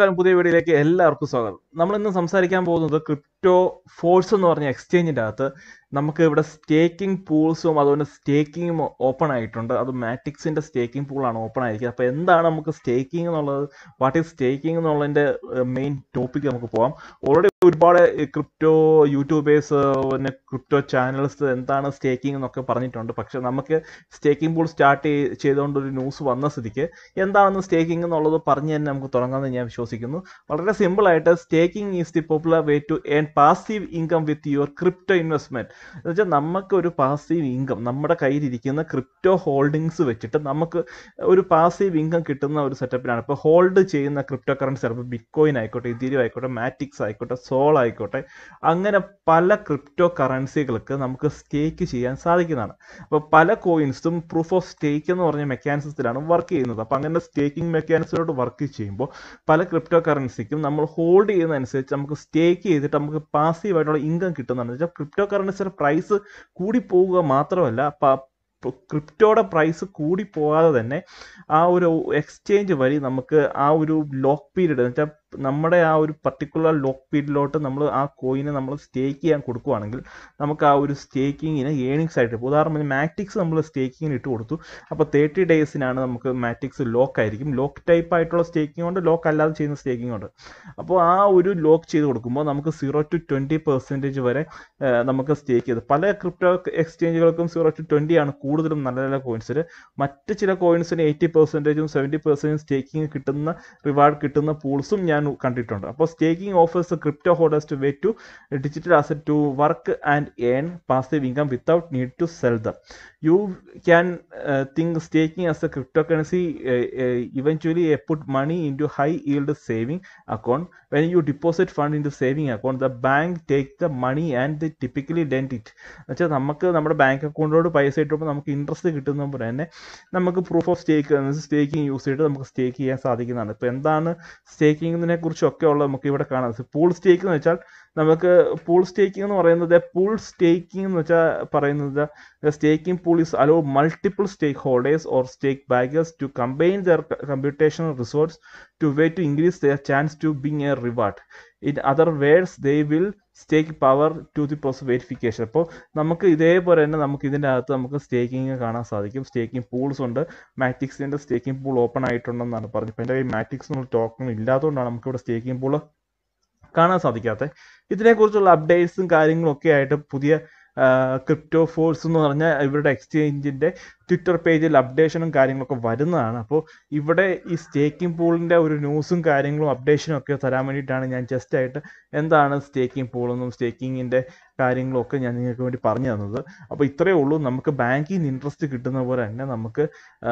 നമസ്കാരം, പുതിയ വീഡിയോയിലേക്ക് എല്ലാവർക്കും സ്വാഗതം. നമ്മളിന്ന് സംസാരിക്കാൻ പോകുന്നത് ക്രിപ്റ്റോ ഫോഴ്സ് എന്ന് പറഞ്ഞ എക്സ്ചേഞ്ചിൻ്റെ അകത്ത് നമുക്ക് ഇവിടെ സ്റ്റേക്കിംഗ് പൂൾസും അതുപോലെ സ്റ്റേക്കിങ്ങും ഓപ്പൺ ആയിട്ടുണ്ട്. അത് മാറ്റിക്സിൻ്റെ സ്റ്റേക്കിംഗ് പൂളാണ് ഓപ്പൺ ആയിരിക്കുന്നത്. അപ്പോൾ എന്താണ് നമുക്ക് സ്റ്റേക്കിംഗ് എന്നുള്ളത്, വാട്ട് ഈസ് സ്റ്റേക്കിംഗ് എന്നുള്ളതിൻ്റെ മെയിൻ ടോപ്പിക്ക് നമുക്ക് പോകാം. ഓൾറെഡി ഒരുപാട് ക്രിപ്റ്റോ യൂട്യൂബേഴ്സ് പിന്നെ ക്രിപ്റ്റോ ചാനൽസ് എന്താണ് സ്റ്റേക്കിംഗ് എന്നൊക്കെ പറഞ്ഞിട്ടുണ്ട്. പക്ഷെ നമുക്ക് സ്റ്റേക്കിംഗ് പൂൾ സ്റ്റാർട്ട് ചെയ്തുകൊണ്ടൊരു ന്യൂസ് വന്ന സ്ഥിതിക്ക് എന്താണെന്ന് സ്റ്റേക്കിംഗ് എന്നുള്ളത് പറഞ്ഞ് തന്നെ നമുക്ക് തുടങ്ങാമെന്ന് ഞാൻ വിശ്വസിക്കുന്നു. വളരെ സിമ്പിളായിട്ട് staking is the popular way to earn passive income with your crypto investment. എന്ന് വെച്ചാൽ നമുക്ക് ഒരു പാസീവ് ഇൻകം, നമ്മുടെ കയ്യിലിരിക്കുന്ന ക്രിപ്റ്റോ ഹോൾഡിങ്സ് വെച്ചിട്ട് നമുക്ക് ഒരു പാസീവ് ഇൻകം കിട്ടുന്ന ഒരു സെറ്റപ്പിലാണ് ഇപ്പോൾ ഹോൾഡ് ചെയ്യുന്ന ക്രിപ്റ്റോ കറൻസി. അപ്പോൾ ബിറ്റ്കോയിൻ ആയിക്കോട്ടെ, ഇതീരിയം ആയിക്കോട്ടെ, മാറ്റിക്സ് ആയിക്കോട്ടെ, സോൾ ആയിക്കോട്ടെ, അങ്ങനെ പല ക്രിപ്റ്റോ കറൻസികൾക്ക് നമുക്ക് സ്റ്റേക്ക് ചെയ്യാൻ സാധിക്കുന്നതാണ്. അപ്പോൾ പല കോയിൻസും പ്രൂഫ് ഓഫ് സ്റ്റേക്ക് എന്ന് പറഞ്ഞ മെക്കാനിസത്തിലാണ് വർക്ക് ചെയ്യുന്നത്. അപ്പോൾ അങ്ങനെ സ്റ്റേക്കിംഗ് മെക്കാനിസത്തിലോട്ട് വർക്ക് ചെയ്യുമ്പോൾ പല ക്രിപ്റ്റോ കറൻസിക്കും നമ്മൾ ഹോൾഡ് ചെയ്യുന്നതനുസരിച്ച് നമുക്ക് സ്റ്റേക്ക് ചെയ്തിട്ട് നമുക്ക് പാസീവായിട്ടുള്ള ഇൻകം കിട്ടുന്നതാണ്. വെച്ചാൽ ക്രിപ്റ്റോ കറൻസിയുടെ പ്രൈസ് കൂടി പോവുക മാത്രമല്ല, ക്രിപ്റ്റോയുടെ പ്രൈസ് കൂടി പോകാതെ തന്നെ ആ ഒരു എക്സ്ചേഞ്ച് വഴി നമുക്ക് ആ ഒരു ലോക്ക് പീരീഡ് എന്ന് വെച്ചാൽ നമ്മുടെ ആ ഒരു പർട്ടിക്കുലർ ലോക്ക് പീരീഡിലോട്ട് നമ്മൾ ആ കോയിനെ നമ്മൾ സ്റ്റേക്ക് ചെയ്യാൻ കൊടുക്കുകയാണെങ്കിൽ നമുക്ക് ആ ഒരു സ്റ്റേക്കിങ്ങിന് ഏണിങ്സ് ആയിട്ട്, ഉദാഹരണം മാറ്റിക്സ് നമ്മൾ സ്റ്റേക്കിങ്ങിന് ഇട്ട് കൊടുത്തു. അപ്പോൾ 30 ഡേയ്സിനാണ് നമുക്ക് മാറ്റിക്സ് ലോക്ക് ആയിരിക്കും. ലോക്ക് ടൈപ്പ് ആയിട്ടുള്ള സ്റ്റേക്കിംഗ് ഉണ്ട്, ലോക്ക് അല്ലാതെ ചെയ്യുന്ന സ്റ്റേക്കിംഗ് ഉണ്ട്. അപ്പോൾ ആ ഒരു ലോക്ക് ചെയ്ത് കൊടുക്കുമ്പോൾ നമുക്ക് 0 to 20% വരെ നമുക്ക് സ്റ്റേക്ക് ചെയ്ത്, പല ക്രിപ്റ്റോ എക്സ്ചേഞ്ചുകൾക്കും 0 to 20 ആണ് കൂടുതലും നല്ല നല്ല കോയിൻസിൽ. മറ്റ് ചില കോയിൻസിന് 80%, 70% സ്റ്റേക്കിംഗ് കിട്ടുന്ന, റിവാർഡ് കിട്ടുന്ന പൂൾസും ഞാൻ കണ്ടിട്ടുണ്ട്. അപ്പോൾ staking offers crypto holders to way to digital asset to work and earn passive income without need to sell them. You can think staking as a cryptocurrency eventually put money into high yield saving account. When you deposit fund into saving account, the bank take the money and they typically lend it. എന്നുവെച്ചാൽ നമുക്ക് നമ്മുടെ bank അക്കൗണ്ടിലോട് പൈസ ഇട്ടുമ്പോൾ നമുക്ക് interest കിട്ടുന്ന പോലെ തന്നെ നമുക്ക് proof of staking use ചെയ്തിട്ട് നമുക്ക് സ്റ്റേക്ക് ചെയ്യാൻ സാധിക്കുന്നതാണ്. ഇപ്പോൾ എന്താണ് സ്റ്റേക്കിങ്ങിനെ കുറിച്ചൊക്കെ ഉള്ളത് നമുക്ക് ഇവിടെ കാണാം. പൂൾ സ്റ്റേക്ക് എന്ന് വെച്ചാൽ നമുക്ക് പൂൾ സ്റ്റേക്കിംഗ് എന്ന് പറയുന്നത്, പൂൾ സ്റ്റേക്കിംഗ് എന്ന് വെച്ചാൽ പറയുന്നത് staking pool is allow multiple stakeholders or stake baggers to combine their computational resource to way to increase their chance to being a reward. In other words, they will stake power to the process verification. അപ്പോൾ നമുക്ക് ഇതേപോലെ തന്നെ നമുക്ക് ഇതിൻ്റെ അകത്ത് നമുക്ക് staking കാണാൻ സാധിക്കും. സ്റ്റേക്കിംഗ് പൂൾസ് ഉണ്ട്. മാറ്റിക്സിൻ്റെ സ്റ്റേക്കിംഗ് പൂൾ ഓപ്പൺ ആയിട്ടുണ്ടെന്നാണ് പറഞ്ഞത്. ഇപ്പോൾ എൻ്റെ കയ്യിൽ മാറ്റിക്സ് എന്നുള്ള ടോക്കൺ ഇല്ലാത്തതുകൊണ്ടാണ് നമുക്കിവിടെ സ്റ്റേക്കിംഗ് പൂൾ കാണാൻ സാധിക്കാത്തത്. ഇതിനെക്കുറിച്ചുള്ള അപ്ഡേറ്റ്സും കാര്യങ്ങളും ഒക്കെ ആയിട്ട് പുതിയ ക്രിപ്റ്റോ ഫോഴ്സ് എന്ന് പറഞ്ഞാൽ ഇവരുടെ എക്സ്ചേഞ്ചിൻ്റെ ട്വിറ്റർ പേജിൽ അപ്ഡേഷനും കാര്യങ്ങളൊക്കെ വരുന്നതാണ്. അപ്പോൾ ഇവിടെ ഈ സ്റ്റേക്കിംഗ് പൂളിൻ്റെ ഒരു ന്യൂസും കാര്യങ്ങളും അപ്ഡേഷനും ഒക്കെ തരാൻ വേണ്ടിയിട്ടാണ് ഞാൻ ജസ്റ്റ് ആയിട്ട് എന്താണ് സ്റ്റേക്കിംഗ് പൂളെന്നും സ്റ്റേക്കിങ്ങിൻ്റെ കാര്യങ്ങളും ഒക്കെ ഞാൻ നിങ്ങൾക്ക് വേണ്ടി പറഞ്ഞു തന്നത്. അപ്പോൾ ഇത്രയേ ഉള്ളൂ. നമുക്ക് ബാങ്കിൽ നിന്ന് ഇൻട്രസ്റ്റ് കിട്ടുന്ന പോലെ തന്നെ നമുക്ക്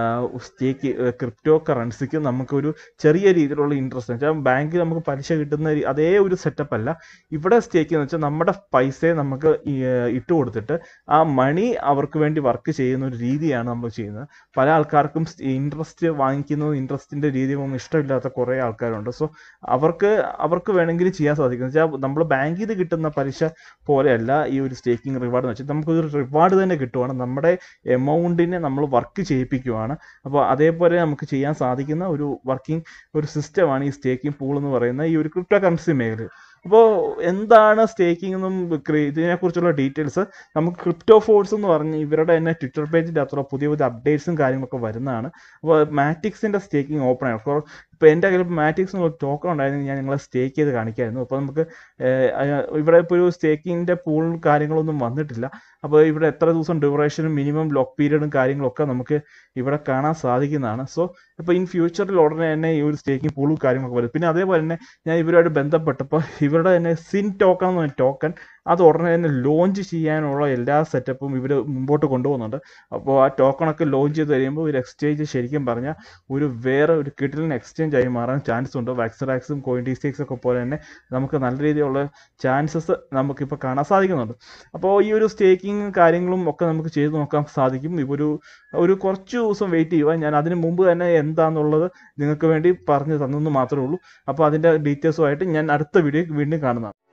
ക്രിപ്റ്റോ കറൻസിക്ക് നമുക്കൊരു ചെറിയ രീതിയിലുള്ള ഇൻട്രസ്റ്റ് എന്ന് വെച്ചാൽ ബാങ്കിൽ നമുക്ക് പലിശ കിട്ടുന്ന അതേ ഒരു സെറ്റപ്പ് അല്ല ഇവിടെ സ്റ്റേക്ക് എന്ന് വെച്ചാൽ നമ്മുടെ പൈസയെ നമുക്ക് ഇട്ട് കൊടുത്തിട്ട് ആ മണി അവർക്ക് വേണ്ടി വർക്ക് ചെയ്യുന്ന ഒരു രീതിയാണ് നമ്മൾ ചെയ്യുന്നത്. പല ആൾക്കാർക്കും ഇൻട്രസ്റ്റ് വാങ്ങിക്കുന്നത്, ഇൻട്രസ്റ്റിൻ്റെ രീതികളൊന്നും ഇഷ്ടമില്ലാത്ത കുറേ ആൾക്കാരുണ്ട്. സോ അവർക്ക് വേണമെങ്കിൽ ചെയ്യാൻ സാധിക്കും. എന്ന് വെച്ചാൽ നമ്മൾ ബാങ്കിൽ നിന്ന് കിട്ടുന്ന പലിശ പോലെയല്ല ഈ ഒരു സ്റ്റേക്കിംഗ് റിവാർഡ് എന്ന് വെച്ചാൽ നമുക്കൊരു റിവാർഡ് തന്നെ കിട്ടുവാണ്, നമ്മുടെ എമൗണ്ടിനെ നമ്മൾ വർക്ക് ചെയ്യിപ്പിക്കുവാണ്. അപ്പോൾ അതേപോലെ നമുക്ക് ചെയ്യാൻ സാധിക്കുന്ന ഒരു സിസ്റ്റമാണ് ഈ സ്റ്റേക്കിംഗ് പൂൾ എന്ന് പറയുന്ന ഈ ഒരു ക്രിപ്റ്റോ കറൻസി മേഖല. അപ്പോൾ എന്താണ് സ്റ്റേക്കിംഗ് എന്നും ഇതിനെക്കുറിച്ചുള്ള ഡീറ്റെയിൽസ് നമുക്ക് ക്രിപ്റ്റോ ഫോഴ്സ് എന്ന് പറഞ്ഞ് ഇവരുടെ തന്നെ ട്വിറ്റർ പേജിൻ്റെ അത്ര പുതിയ അപ്ഡേറ്റ്സും കാര്യങ്ങളൊക്കെ വരുന്നതാണ്. അപ്പോൾ മാറ്റിക്സിൻ്റെ സ്റ്റേക്കിംഗ് ഓപ്പൺ ആണ്. ഇപ്പോൾ എൻ്റെ കയ്യിൽ മാറ്റിക്സ് എന്നുള്ള ടോക്കൺ ഉണ്ടായിരുന്നു, ഞാൻ നിങ്ങളെ സ്റ്റേക്ക് ചെയ്ത് കാണിക്കായിരുന്നു. അപ്പോൾ നമുക്ക് ഇവിടെ ഇപ്പോൾ ഒരു സ്റ്റേക്കിങ്ങിൻ്റെ പൂൾ കാര്യങ്ങളൊന്നും വന്നിട്ടില്ല. അപ്പോൾ ഇവിടെ എത്ര ദിവസം ഡ്യൂറേഷനും മിനിമം ലോക്ക് പീരീഡും കാര്യങ്ങളൊക്കെ നമുക്ക് ഇവിടെ കാണാൻ സാധിക്കുന്നതാണ്. സോ ഇപ്പോൾ ഇൻ ഫ്യൂച്ചറിൽ ഉടനെ തന്നെ ഈ ഒരു സ്റ്റേക്കിംഗ് പൂളും കാര്യങ്ങളൊക്കെ വരും. പിന്നെ അതേപോലെ തന്നെ ഞാൻ ഇവരുമായിട്ട് ബന്ധപ്പെട്ടപ്പോൾ ഇവരുടെ തന്നെ സിൻ ടോക്കൺ എന്ന് പറഞ്ഞ ടോക്കൺ അത് ഉടനെ തന്നെ ലോഞ്ച് ചെയ്യാനുള്ള എല്ലാ സെറ്റപ്പും ഇവർ മുമ്പോട്ട് കൊണ്ടുപോകുന്നുണ്ട്. അപ്പോൾ ആ ടോക്കണൊക്കെ ലോഞ്ച് ചെയ്ത് കഴിയുമ്പോൾ ഒരു എക്സ്ചേഞ്ച് ശരിക്കും പറഞ്ഞാൽ വേറെ ഒരു കിടിലൻ എക്സ്ചേഞ്ച് ആയി മാറാൻ ചാൻസ് ഉണ്ട്. വാക്സറാക്സും കോയിൻഡിസെക്സും ഒക്കെ പോലെ തന്നെ നമുക്ക് നല്ല രീതിയിലുള്ള ചാൻസസ് നമുക്കിപ്പോൾ കാണാൻ സാധിക്കുന്നുണ്ട്. അപ്പോൾ ഈ ഒരു സ്റ്റേക്കിംഗ് കാര്യങ്ങളും ഒക്കെ നമുക്ക് ചെയ്ത് നോക്കാൻ സാധിക്കും. ഒരു കുറച്ച് ദിവസം വെയിറ്റ് ചെയ്യുക. ഞാൻ അതിന് മുമ്പ് തന്നെ എന്താണെന്നുള്ളത് നിങ്ങൾക്ക് വേണ്ടി പറഞ്ഞു തന്നെന്ന് മാത്രമേ ഉള്ളൂ. അപ്പോൾ അതിൻ്റെ ഡീറ്റെയിൽസുമായിട്ട് ഞാൻ അടുത്ത വീഡിയോ വീണ്ടും കാണുന്നതാണ്.